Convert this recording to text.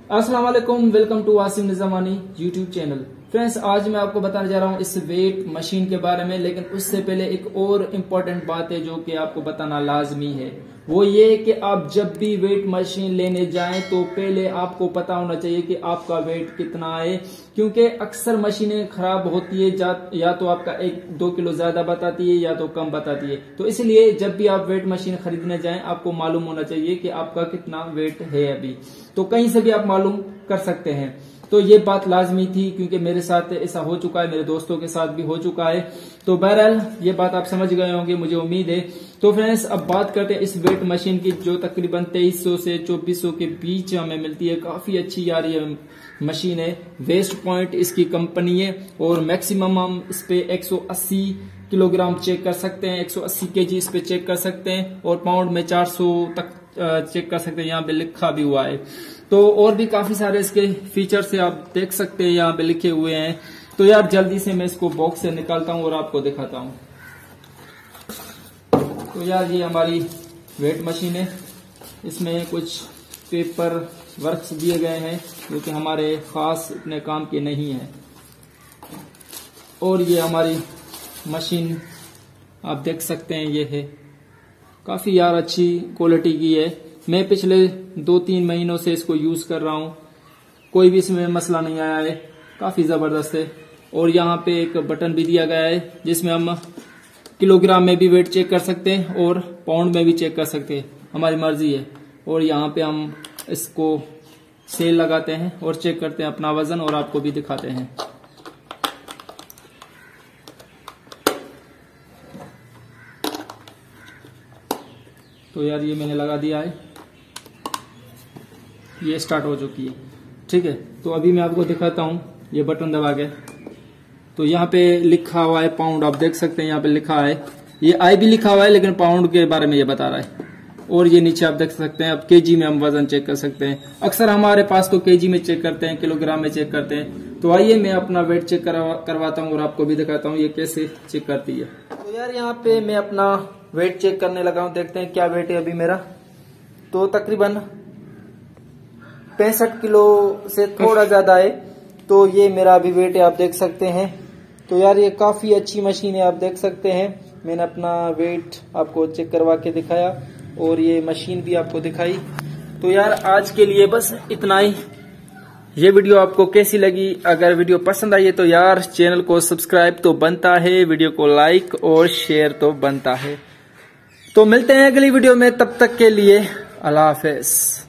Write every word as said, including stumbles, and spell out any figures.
अस्सलाम वालेकुम, welcome to Asim Nizamani YouTube channel. Friends, आज मैं आपको बताने जा रहा हूँ इस वेट मशीन के बारे में, लेकिन उससे पहले एक और इम्पोर्टेंट बात है जो कि आपको बताना लाजमी है। वो ये कि आप जब भी वेट मशीन लेने जाएं तो पहले आपको पता होना चाहिए कि आपका वेट कितना है, क्योंकि अक्सर मशीनें खराब होती है, या तो आपका एक दो किलो ज्यादा बताती है या तो कम बताती है। तो इसलिए जब भी आप वेट मशीन खरीदने जाएं आपको मालूम होना चाहिए कि आपका कितना वेट है अभी। तो कहीं से भी आप मालूम कर सकते हैं। तो ये बात लाजमी थी क्योंकि मेरे साथ ऐसा हो चुका है, मेरे दोस्तों के साथ भी हो चुका है। तो बहरहाल ये बात आप समझ गए होंगे, मुझे उम्मीद है। तो फ्रेंड्स, अब बात करते हैं इस वेट मशीन की जो तकरीबन तेईस सौ से चौबीस सौ के बीच हमें मिलती है। काफी अच्छी यार ये मशीन है। वेस्ट पॉइंट इसकी कंपनी है और मैक्सिमम हम इस पे एक सौ अस्सी किलोग्राम चेक कर सकते हैं, एक सौ अस्सी केजी इस पे चेक कर सकते हैं और पाउंड में चार सौ तक चेक कर सकते हैं। यहाँ पे लिखा भी हुआ है। तो और भी काफी सारे इसके फीचर्स है, आप देख सकते हैं यहाँ पे लिखे हुए हैं। तो यार जल्दी से मैं इसको बॉक्स से निकालता हूँ और आपको दिखाता हूँ। तो यार ये हमारी वेट मशीन है। इसमें कुछ पेपर वर्क्स दिए गए हैं जो कि हमारे खास इतने काम के नहीं है। और ये हमारी मशीन आप देख सकते हैं, ये है काफी यार अच्छी क्वालिटी की है। मैं पिछले दो तीन महीनों से इसको यूज कर रहा हूँ, कोई भी इसमें मसला नहीं आया है, काफी जबरदस्त है। और यहाँ पे एक बटन भी दिया गया है जिसमें हम किलोग्राम में भी वेट चेक कर सकते हैं और पाउंड में भी चेक कर सकते हैं, हमारी मर्जी है। और यहाँ पे हम इसको सेल लगाते हैं और चेक करते हैं अपना वजन और आपको भी दिखाते हैं। तो यार ये मैंने लगा दिया है, ये स्टार्ट हो चुकी है। ठीक है, तो अभी मैं आपको दिखाता हूँ। ये बटन दबा के तो यहाँ पे लिखा हुआ है पाउंड, आप देख सकते हैं यहाँ पे लिखा है, ये आई भी लिखा हुआ है लेकिन पाउंड के बारे में ये बता रहा है। और ये नीचे आप देख सकते हैं, अब केजी में हम वजन चेक कर सकते हैं। अक्सर हमारे पास तो केजी में चेक करते हैं, किलोग्राम में चेक करते हैं। तो आइए मैं अपना वेट चेक करवा, करवाता हूँ और आपको भी दिखाता हूँ ये कैसे चेक करती है। तो यार यहाँ पे मैं अपना वेट चेक करने लगा हूँ, देखते हैं क्या वेट है अभी मेरा। तो तकरीबन पैंसठ किलो से थोड़ा ज्यादा है। तो ये मेरा अभी वेट है, आप देख सकते हैं। तो यार ये काफी अच्छी मशीन है, आप देख सकते हैं। मैंने अपना वेट आपको चेक करवा के दिखाया और ये मशीन भी आपको दिखाई। तो यार आज के लिए बस इतना ही। ये वीडियो आपको कैसी लगी? अगर वीडियो पसंद आई है तो यार चैनल को सब्सक्राइब तो बनता है, वीडियो को लाइक और शेयर तो बनता है। तो मिलते हैं अगली वीडियो में, तब तक के लिए अल्लाह हाफिज।